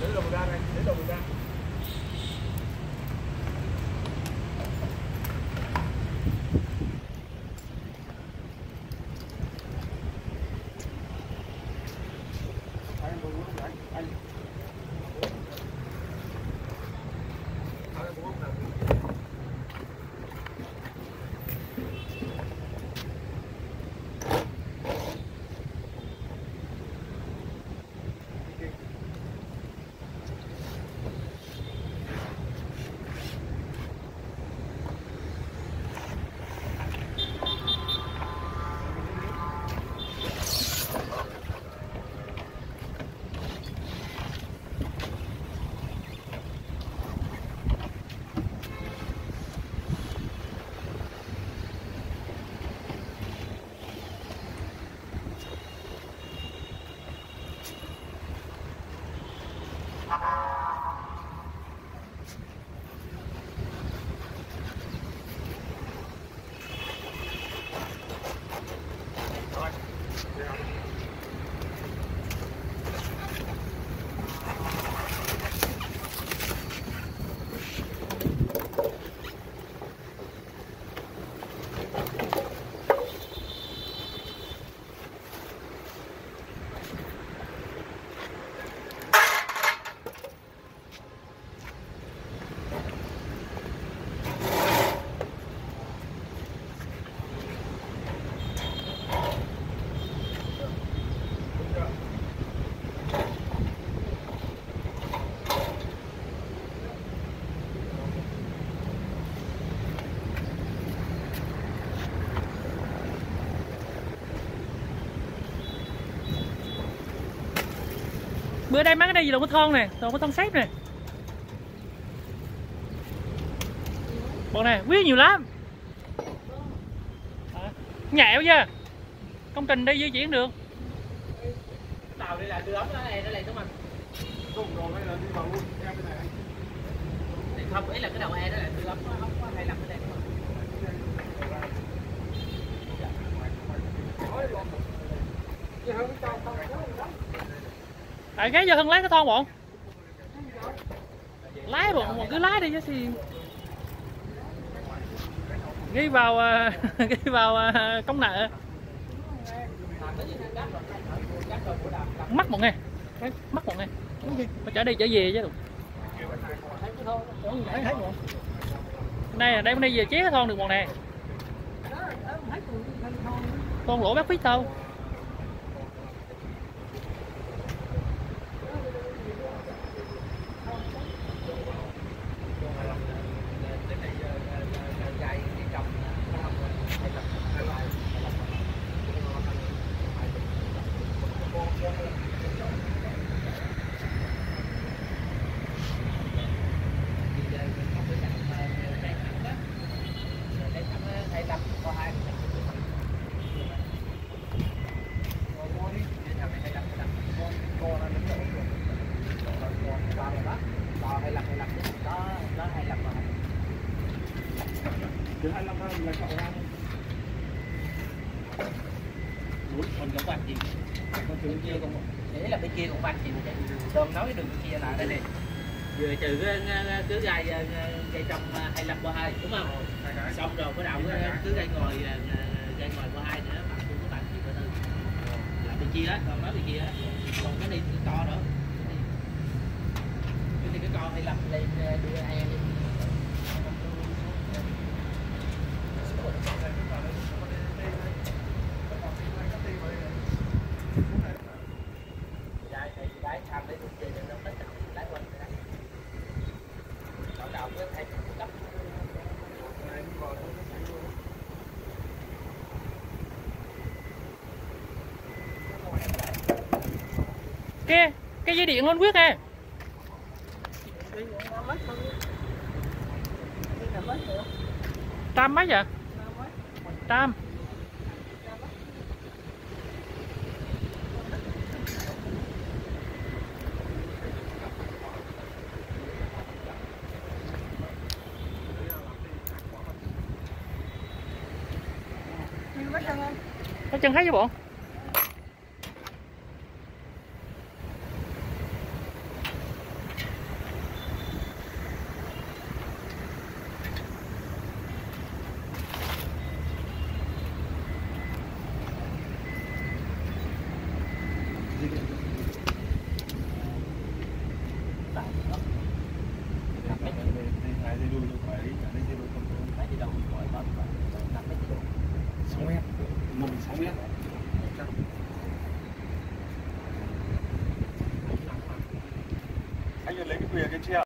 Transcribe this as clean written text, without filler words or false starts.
đồ ra này, để đồ ra. Bữa đây mấy cái đây gì đâu có thon nè, đâu có thon xếp nè. Bọn này quý nhiều lắm. Nhẹo chưa? Công trình đi di chuyển được. Tàu đây là đưa ống nó này đúng không? Không rồi hay là đi vào luôn, em bên này. Thì không, ý là cái đầu E đó là đưa ống có 25 ở đây đúng không? Tại cái giờ hơn lái cái thon bọn. Lái bọn cứ lái đi chứ thì ghi vào công nợ. Mắc một nghe. Mắc một nghe. Phải chở đi chở về chứ. Đây đây về chế cái thon được bọn này. Con lỗ bác phít đâu. Mình cũng vạch gì bên kia cũng thế là bên kia cũng vạch gì tôm nói đường kia là đây này vừa trừ cứ gai trong 25/2 đúng không, xong rồi bắt đầu cứ gai ngồi qua 2 nữa bạn cũng có bạn gì của tư là bên kia đó, còn nói bên kia đó, còn cái này cái co đó cái co 25 lên đưa hai đi. Cái dây điện luôn quyết nè. Trăm mấy vậy? Trăm. Có chân thấy chứ bộ. dây đuôi đâu phải cả đây dây đuôi không có. Mấy gì đâu gọi bật năm mấy triệu 6 mét, 6 mét. Anh lấy cái quìa cái treo.